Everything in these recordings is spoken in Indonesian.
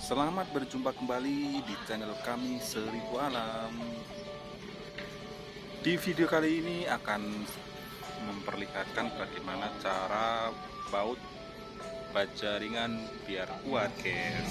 Selamat berjumpa kembali di channel kami Seribu Alam. Di video kali ini akan memperlihatkan bagaimana cara baut baja ringan biar kuat, guys.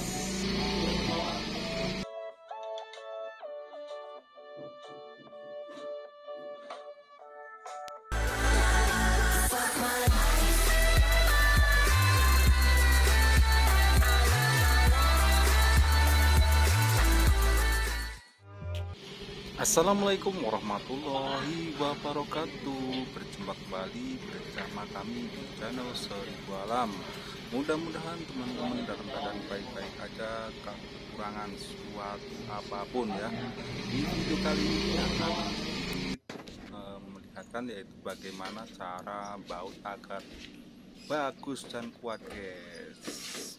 Assalamualaikum warahmatullahi wabarakatuh. Berjumpa kembali bersama kami di channel Seribu Alam. Mudah-mudahan teman-teman dalam keadaan baik-baik aja, kekurangan suatu apapun ya. Di video kali ini akan melihatkan yaitu bagaimana cara baut agar bagus dan kuat, guys.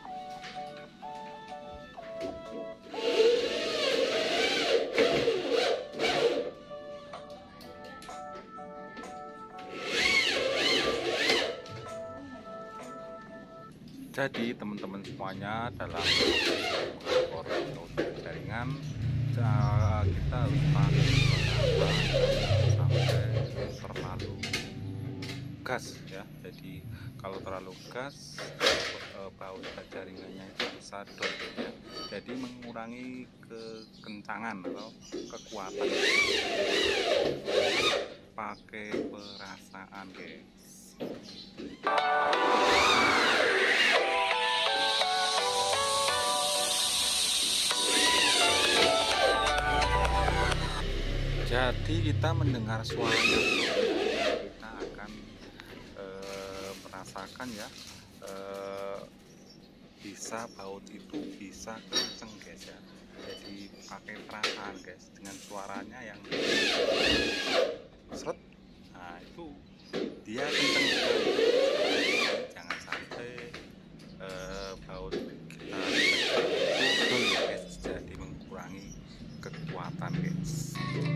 Jadi teman-teman semuanya, dalam atau jaringan kita harus pakai sampai terlalu gas ya. Jadi kalau terlalu gas baut jaringannya itu bisa drop ya. Jadi mengurangi kekencangan atau kekuatan. Pakai perasaan, guys. Jadi kita mendengar suaranya, kita akan merasakan ya, bisa baut itu bisa kenceng, guys ya. Jadi pakai perasaan, guys, dengan suaranya yang seret. Nah itu dia kenceng sekali. Jangan sampai baut kita itu ya, guys, jadi mengurangi kekuatan, guys.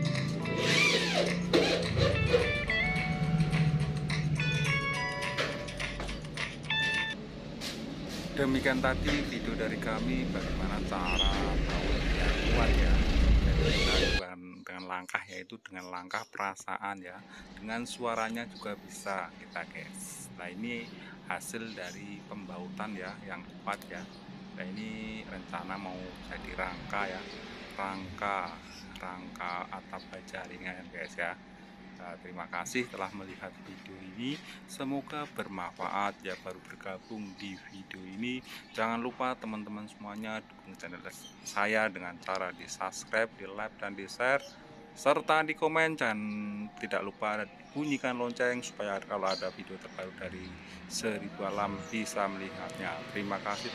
Demikian tadi video dari kami bagaimana cara baut yang kuat ya. Jadi kita dengan langkah, yaitu dengan langkah perasaan ya, dengan suaranya juga bisa kita, guys. Nah ini hasil dari pembautan ya yang kuat ya. Nah ini rencana mau jadi rangka ya, rangka atap baja ringan, guys ya. Nah, terima kasih telah melihat video ini, semoga bermanfaat ya. Baru bergabung di video ini, jangan lupa teman-teman semuanya dukung channel saya dengan cara di subscribe, di like, dan di share, serta di komen. Dan tidak lupa bunyikan lonceng supaya kalau ada video terbaru dari Seribu Alam bisa melihatnya. Terima kasih.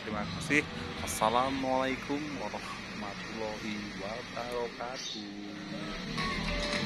Assalamualaikum warahmatullahi wabarakatuh.